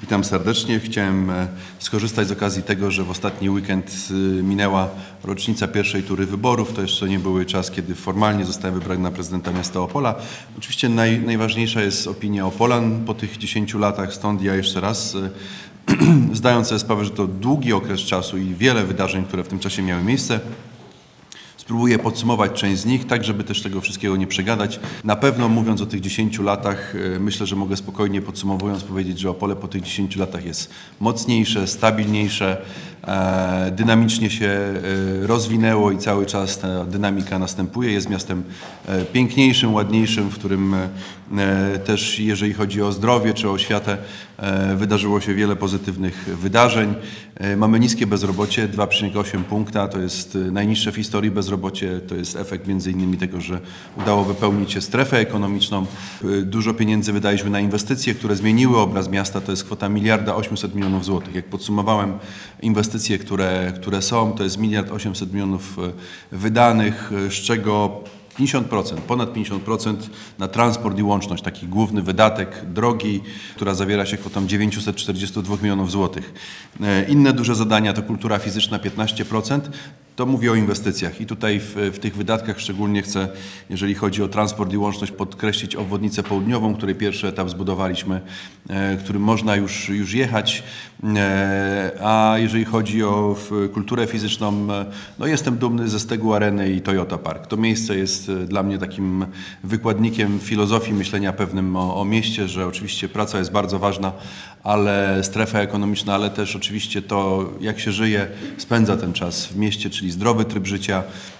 Witam serdecznie. Chciałem skorzystać z okazji tego, że w ostatni weekend minęła rocznica pierwszej tury wyborów. To jeszcze nie był czas, kiedy formalnie zostałem wybrany na prezydenta miasta Opola. Oczywiście najważniejsza jest opinia Opolan po tych 10 latach, stąd ja jeszcze raz, zdając sobie sprawę, że to długi okres czasu i wiele wydarzeń, które w tym czasie miały miejsce, spróbuję podsumować część z nich, tak żeby też tego wszystkiego nie przegadać. Na pewno mówiąc o tych 10 latach, myślę, że mogę spokojnie podsumowując powiedzieć, że Opole po tych 10 latach jest mocniejsze, stabilniejsze, dynamicznie się rozwinęło i cały czas ta dynamika następuje. Jest miastem piękniejszym, ładniejszym, w którym też jeżeli chodzi o zdrowie czy o oświatę, wydarzyło się wiele pozytywnych wydarzeń. Mamy niskie bezrobocie, 2,8 punkta, to jest najniższe w historii bezrobocie. To jest efekt między innymi tego, że udało wypełnić się strefę ekonomiczną. Dużo pieniędzy wydaliśmy na inwestycje, które zmieniły obraz miasta. To jest kwota 1 800 000 000 złotych. Jak podsumowałem inwestycje, które są, to jest 1 800 000 000 wydanych, z czego 50%, ponad 50% na transport i łączność, taki główny wydatek drogi, która zawiera się kwotą 942 milionów złotych. Inne duże zadania to kultura fizyczna 15%. To mówię o inwestycjach i tutaj w tych wydatkach szczególnie chcę, jeżeli chodzi o transport i łączność, podkreślić obwodnicę południową, której pierwszy etap zbudowaliśmy, którym można już jechać. A jeżeli chodzi o kulturę fizyczną, no jestem dumny ze Stegu Areny i Toyota Park. To miejsce jest dla mnie takim wykładnikiem filozofii myślenia pewnym o mieście, że oczywiście praca jest bardzo ważna, ale strefa ekonomiczna, ale też oczywiście to, jak się żyje, spędza ten czas w mieście, czyli zdrowy tryb życia,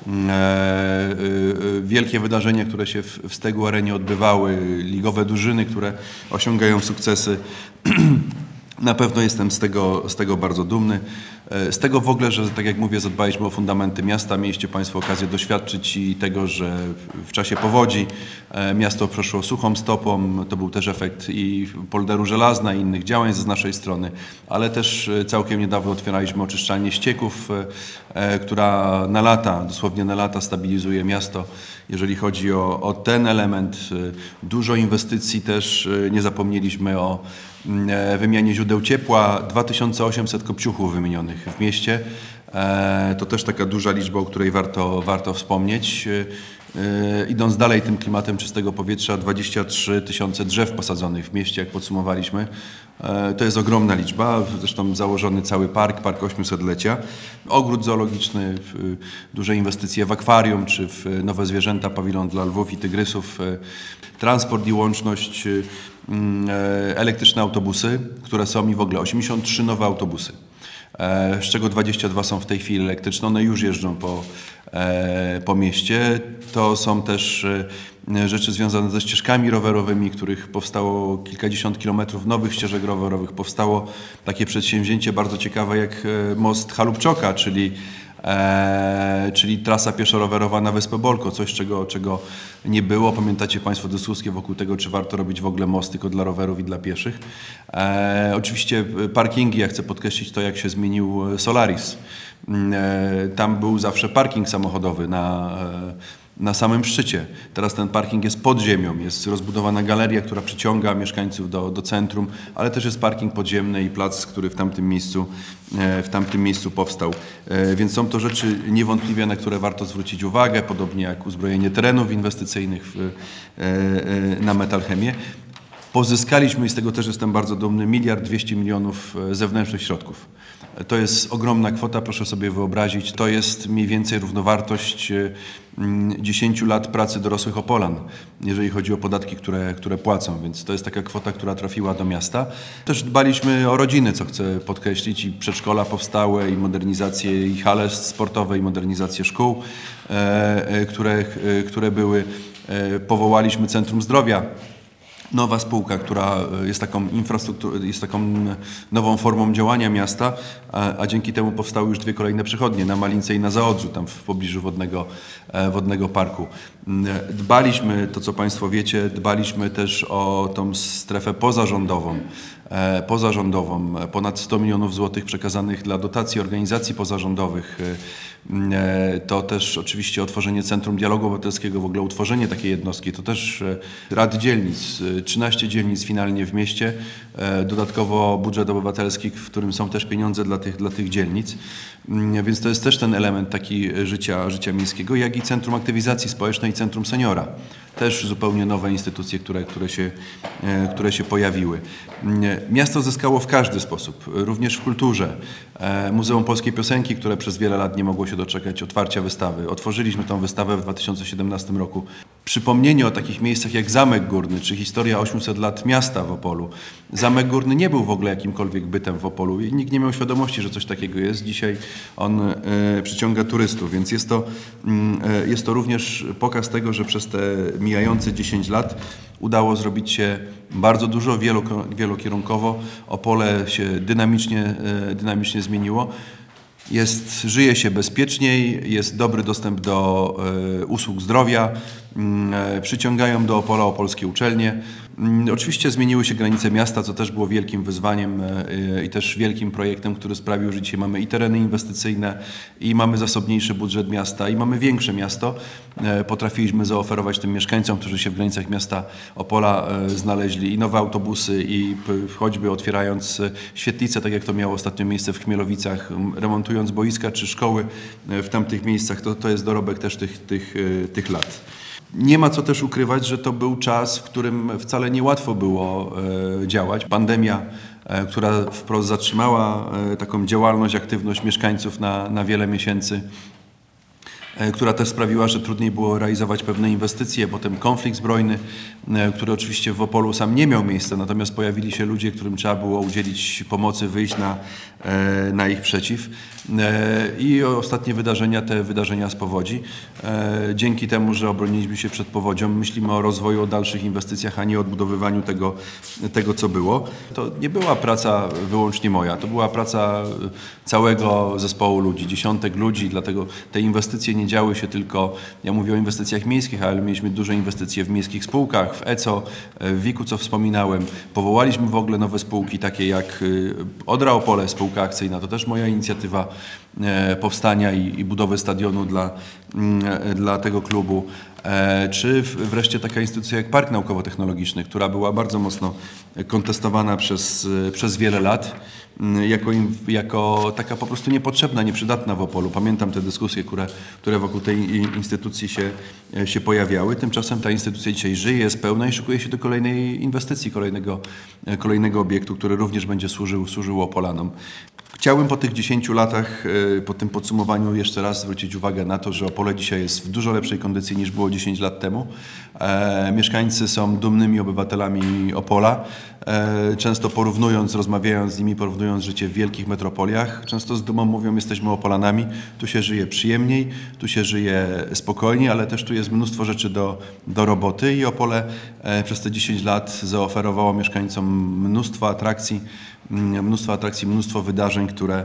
wielkie wydarzenia, które się w Stegu Arenie odbywały, ligowe drużyny, które osiągają sukcesy. Na pewno jestem z tego bardzo dumny. Z tego w ogóle, że tak jak mówię, zadbaliśmy o fundamenty miasta. Mieliście Państwo okazję doświadczyć i tego, że w czasie powodzi miasto przeszło suchą stopą. To był też efekt i polderu żelazna i innych działań z naszej strony, ale też całkiem niedawno otwieraliśmy oczyszczalnię ścieków, która na lata, dosłownie na lata stabilizuje miasto. Jeżeli chodzi o ten element, dużo inwestycji też, nie zapomnieliśmy o wymianie źródeł ciepła, 2800 kopciuchów wymienionych w mieście. To też taka duża liczba, o której warto wspomnieć. Idąc dalej tym klimatem czystego powietrza, 23 000 drzew posadzonych w mieście, jak podsumowaliśmy. To jest ogromna liczba, zresztą założony cały park 800-lecia. Ogród zoologiczny, duże inwestycje w akwarium czy w nowe zwierzęta, pawilon dla lwów i tygrysów, transport i łączność, elektryczne autobusy, które są i w ogóle 83 nowe autobusy, z czego 22 są w tej chwili elektryczne. One już jeżdżą po mieście. To są też rzeczy związane ze ścieżkami rowerowymi, których powstało kilkadziesiąt kilometrów nowych ścieżek rowerowych. Powstało takie przedsięwzięcie bardzo ciekawe jak most Chalupczoka, czyli trasa pieszo-rowerowa na Wyspę Bolko, coś czego nie było. Pamiętacie Państwo dyskusję wokół tego, czy warto robić w ogóle most tylko dla rowerów i dla pieszych. Oczywiście parkingi, ja chcę podkreślić to, jak się zmienił Solaris. Tam był zawsze parking samochodowy na samym szczycie. Teraz ten parking jest pod ziemią, jest rozbudowana galeria, która przyciąga mieszkańców do centrum, ale też jest parking podziemny i plac, który w tamtym miejscu powstał. Więc są to rzeczy niewątpliwie, na które warto zwrócić uwagę, podobnie jak uzbrojenie terenów inwestycyjnych na Metalchemię. Pozyskaliśmy, i z tego też jestem bardzo dumny, 1 200 000 000 zewnętrznych środków. To jest ogromna kwota, proszę sobie wyobrazić. To jest mniej więcej równowartość 10 lat pracy dorosłych Opolan, jeżeli chodzi o podatki, które płacą, więc to jest taka kwota, która trafiła do miasta. Też dbaliśmy o rodziny, co chcę podkreślić, i przedszkola powstałe, i modernizacje, i hale sportowe, i modernizacje szkół, które były. Powołaliśmy Centrum Zdrowia. Nowa spółka, która jest taką jest taką nową formą działania miasta, a dzięki temu powstały już 2 kolejne przychodnie na Malince i na Zaodrzu, tam w pobliżu wodnego parku. Dbaliśmy, to co Państwo wiecie, dbaliśmy też o tą strefę pozarządową. pozarządową, ponad 100 milionów złotych przekazanych dla dotacji organizacji pozarządowych. To też oczywiście otworzenie Centrum Dialogu Obywatelskiego, w ogóle utworzenie takiej jednostki, to też rad dzielnic, 13 dzielnic finalnie w mieście, dodatkowo budżet obywatelski, w którym są też pieniądze dla tych dzielnic, więc to jest też ten element taki życia miejskiego, jak i Centrum Aktywizacji Społecznej i Centrum Seniora. Też zupełnie nowe instytucje, które się pojawiły. Miasto zyskało w każdy sposób, również w kulturze. Muzeum Polskiej Piosenki, które przez wiele lat nie mogło się doczekać otwarcia wystawy. Otworzyliśmy tę wystawę w 2017 roku. Przypomnienie o takich miejscach jak Zamek Górny, czy historia 800 lat miasta w Opolu. Zamek Górny nie był w ogóle jakimkolwiek bytem w Opolu i nikt nie miał świadomości, że coś takiego jest. Dzisiaj on przyciąga turystów, więc jest to również pokaz tego, że przez te mijające 10 lat udało zrobić się bardzo dużo, wielokierunkowo. Opole się dynamicznie zmieniło. Żyje się bezpieczniej, jest dobry dostęp do usług zdrowia, przyciągają do Opola opolskie uczelnie. Oczywiście zmieniły się granice miasta, co też było wielkim wyzwaniem i też wielkim projektem, który sprawił, że dzisiaj mamy i tereny inwestycyjne, i mamy zasobniejszy budżet miasta, i mamy większe miasto. Potrafiliśmy zaoferować tym mieszkańcom, którzy się w granicach miasta Opola znaleźli, i nowe autobusy, i choćby otwierając świetlice, tak jak to miało ostatnio miejsce w Chmielowicach, remontując boiska czy szkoły w tamtych miejscach. To jest dorobek też tych lat. Nie ma co też ukrywać, że to był czas, w którym wcale niełatwo było działać. Pandemia, która wprost zatrzymała taką działalność, aktywność mieszkańców na wiele miesięcy, która też sprawiła, że trudniej było realizować pewne inwestycje. Potem konflikt zbrojny, który oczywiście w Opolu sam nie miał miejsca, natomiast pojawili się ludzie, którym trzeba było udzielić pomocy, wyjść na ich przeciw. I ostatnie wydarzenia, te wydarzenia z powodzi. Dzięki temu, że obroniliśmy się przed powodzią, myślimy o rozwoju, o dalszych inwestycjach, a nie o odbudowywaniu tego, co było. To nie była praca wyłącznie moja, to była praca całego zespołu ludzi, dziesiątek ludzi, dlatego te inwestycje nie działy się tylko, ja mówię o inwestycjach miejskich, ale mieliśmy duże inwestycje w miejskich spółkach, w ECO, w WIK-u, co wspominałem. Powołaliśmy w ogóle nowe spółki, takie jak Odra Opole, spółka akcyjna. To też moja inicjatywa powstania i budowy stadionu dla tego klubu. Czy wreszcie taka instytucja jak Park Naukowo-Technologiczny, która była bardzo mocno kontestowana przez wiele lat, jako taka po prostu niepotrzebna, nieprzydatna w Opolu. Pamiętam te dyskusje, które wokół tej instytucji się pojawiały. Tymczasem ta instytucja dzisiaj żyje, jest pełna i szykuje się do kolejnej inwestycji, kolejnego obiektu, który również będzie służył Opolanom. Chciałbym po tych 10 latach, po tym podsumowaniu jeszcze raz zwrócić uwagę na to, że Opole dzisiaj jest w dużo lepszej kondycji niż było 10 lat temu. Mieszkańcy są dumnymi obywatelami Opola. Często rozmawiając z nimi, porównując życie w wielkich metropoliach, często z dumą mówią: jesteśmy Opolanami, tu się żyje przyjemniej, tu się żyje spokojniej, ale też tu jest mnóstwo rzeczy do roboty i Opole przez te 10 lat zaoferowało mieszkańcom mnóstwo atrakcji, mnóstwo wydarzeń,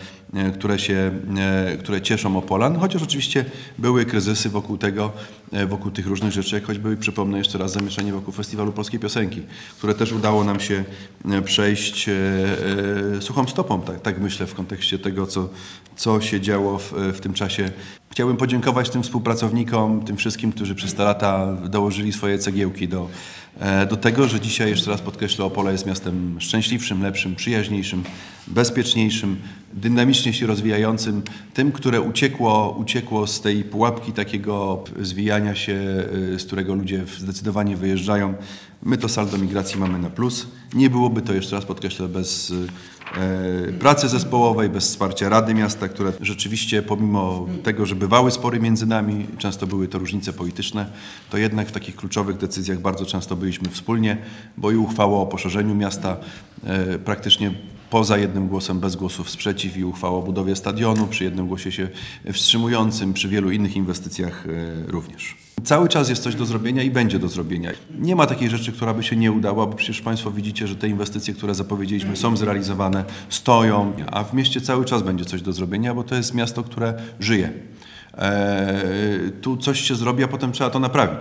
które cieszą Opolan, chociaż oczywiście były kryzysy wokół tych różnych rzeczy, jak choćby, przypomnę jeszcze raz, zamieszanie wokół Festiwalu Polskiej Piosenki, które też udało nam się przejść suchą stopą, tak myślę, w kontekście tego, co się działo w tym czasie. Chciałbym podziękować tym współpracownikom, tym wszystkim, którzy przez te lata dołożyli swoje cegiełki do tego, że dzisiaj, jeszcze raz podkreślę, Opole jest miastem szczęśliwszym, lepszym, przyjaźniejszym, bezpieczniejszym, dynamicznie się rozwijającym, tym, które uciekło z tej pułapki takiego zwijania się, z którego ludzie zdecydowanie wyjeżdżają. My to saldo migracji mamy na plus. Nie byłoby to, jeszcze raz podkreślę, bez pracy zespołowej, bez wsparcia Rady Miasta, które rzeczywiście, pomimo tego, że bywały spory między nami, często były to różnice polityczne, to jednak w takich kluczowych decyzjach bardzo często byliśmy wspólnie, bo i uchwała o poszerzeniu miasta praktycznie poza jednym głosem, bez głosów sprzeciw, i uchwała o budowie stadionu przy jednym głosie się wstrzymującym, przy wielu innych inwestycjach również. Cały czas jest coś do zrobienia i będzie do zrobienia. Nie ma takiej rzeczy, która by się nie udała, bo przecież Państwo widzicie, że te inwestycje, które zapowiedzieliśmy, są zrealizowane, stoją, a w mieście cały czas będzie coś do zrobienia, bo to jest miasto, które żyje. Tu coś się zrobi, a potem trzeba to naprawić.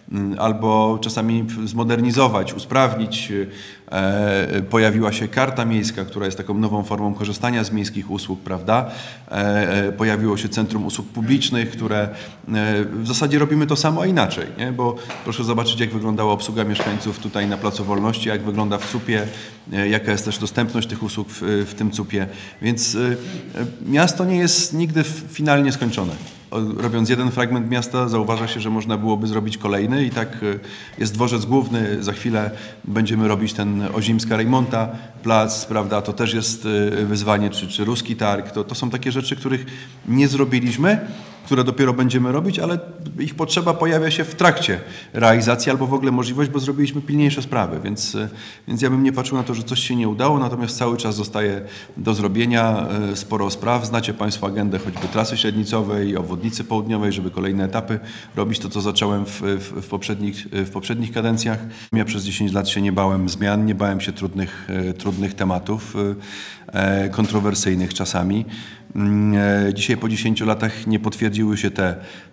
albo czasami zmodernizować, usprawnić. Pojawiła się karta miejska, która jest taką nową formą korzystania z miejskich usług, prawda? Pojawiło się Centrum Usług Publicznych, które w zasadzie robimy to samo, a inaczej, nie? Bo proszę zobaczyć, jak wyglądała obsługa mieszkańców tutaj na Placu Wolności, jak wygląda w CUP-ie, jaka jest też dostępność tych usług w tym CUP-ie. Więc miasto nie jest nigdy finalnie skończone. Robiąc jeden fragment miasta, zauważa się, że można byłoby zrobić kolejny i tak jest dworzec główny, za chwilę będziemy robić ten Ozimska Rejmonta plac, prawda, to też jest wyzwanie, czy Ruski Targ, to są takie rzeczy, których nie zrobiliśmy, które dopiero będziemy robić, ale ich potrzeba pojawia się w trakcie realizacji albo w ogóle możliwość, bo zrobiliśmy pilniejsze sprawy, więc ja bym nie patrzył na to, że coś się nie udało, natomiast cały czas zostaje do zrobienia sporo spraw. Znacie Państwo agendę choćby trasy średnicowej, obwodnicy południowej, żeby kolejne etapy robić, to co zacząłem w poprzednich kadencjach. Ja przez 10 lat się nie bałem zmian, nie bałem się trudnych tematów, kontrowersyjnych czasami. Dzisiaj po 10 latach nie potwierdziły się te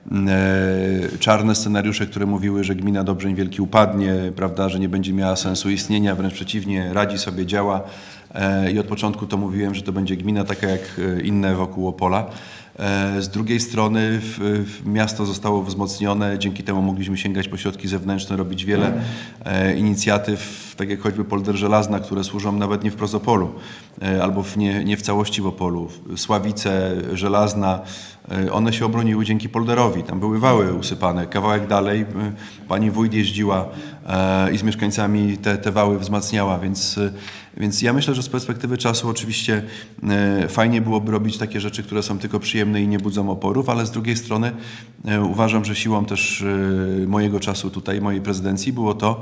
czarne scenariusze, które mówiły, że gmina Dobrzeń Wielki upadnie, prawda, że nie będzie miała sensu istnienia, wręcz przeciwnie, radzi sobie, działa i od początku to mówiłem, że to będzie gmina taka jak inne wokół Opola. Z drugiej strony miasto zostało wzmocnione, dzięki temu mogliśmy sięgać po środki zewnętrzne, robić wiele inicjatyw, tak jak choćby Polder Żelazna, które służą nawet nie wprost Opolu, albo nie w całości w Opolu. Sławice, Żelazna, one się obroniły dzięki polderowi, tam były wały usypane. Kawałek dalej pani wójt jeździła i z mieszkańcami te wały wzmacniała, więc ja myślę, że z perspektywy czasu oczywiście fajnie byłoby robić takie rzeczy, które są tylko przyjemne i nie budzą oporów, ale z drugiej strony uważam, że siłą też mojego czasu tutaj, mojej prezydencji było to,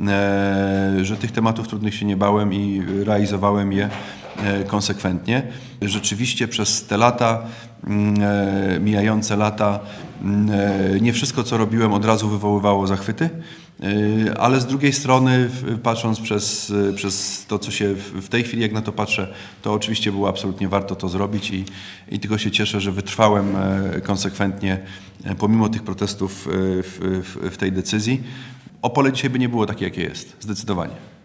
że tych tematów trudnych się nie bałem i realizowałem je konsekwentnie. Rzeczywiście przez te lata, mijające lata, nie wszystko, co robiłem, od razu wywoływało zachwyty, ale z drugiej strony, patrząc przez to, co się w tej chwili, jak na to patrzę, to oczywiście było absolutnie warto to zrobić i tylko się cieszę, że wytrwałem konsekwentnie, pomimo tych protestów w tej decyzji. Opole dzisiaj by nie było takie, jakie jest, zdecydowanie.